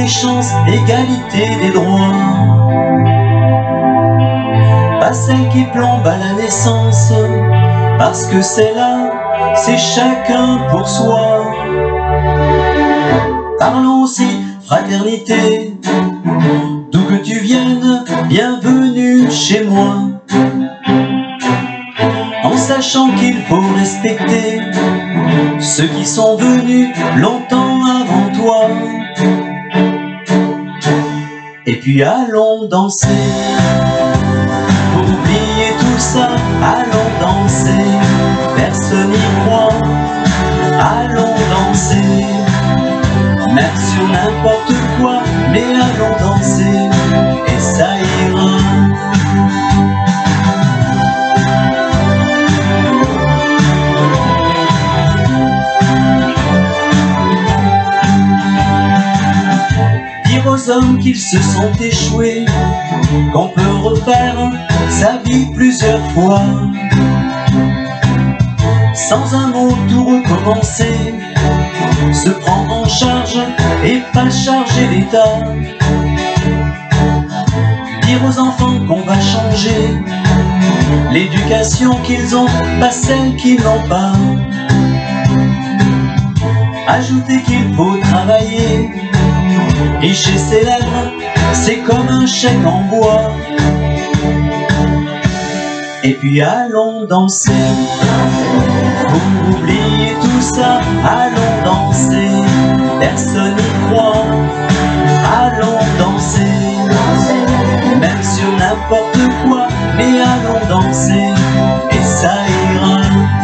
des chances, égalité des droits. Pas celle qui plombe à la naissance, parce que celle-là, c'est chacun pour soi. Parlons aussi fraternité, d'où que tu viennes, bienvenue chez moi. En sachant qu'il faut respecter ceux qui sont venus longtemps avant toi. Et puis allons danser, pour oublier tout ça, allons danser, personne n'y croit, allons danser, même sur n'importe quoi, mais allons danser, et ça ira. Dire aux hommes qu'ils se sont échoués, qu'on peut refaire sa vie plusieurs fois, sans un mot tout recommencer, se prendre en charge et pas charger l'État. Dire aux enfants qu'on va changer l'éducation qu'ils ont, pas celle qu'ils n'ont pas. Ajouter qu'il faut travailler, riche et célèbre, c'est comme un chèque en bois. Et puis allons danser, pour oublier tout ça, allons danser, personne n'y croit, allons danser, même sur n'importe quoi, mais allons danser, et ça ira.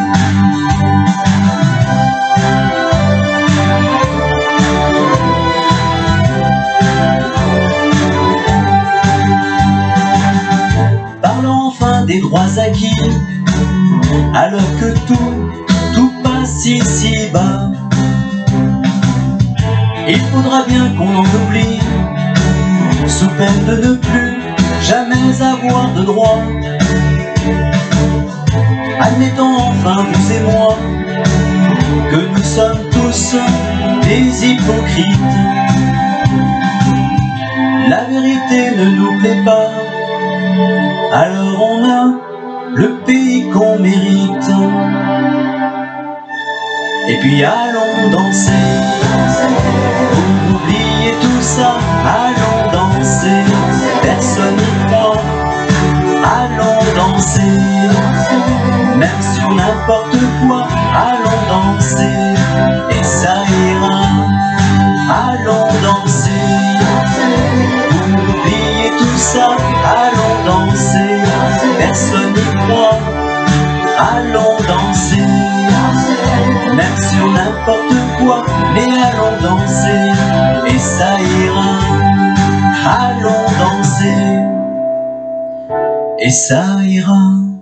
Parlons enfin des droits acquis, alors que tout passe ici-bas. Il faudra bien qu'on en oublie, sous peine de ne plus jamais avoir de droit. Admettons enfin, vous et moi, que nous sommes tous des hypocrites. La vérité ne nous plaît pas, alors on a le pays qu'on mérite. Et puis allons danser, pour oublier tout ça, allons danser, personne n'y croit, allons danser, même sur n'importe quoi, allons danser, et ça ira. Allons danser, pour oublier tout ça, allons danser, personne n'y croit, allons danser, même sur n'importe quoi, mais allons danser, et ça ira. Allons danser, et ça ira.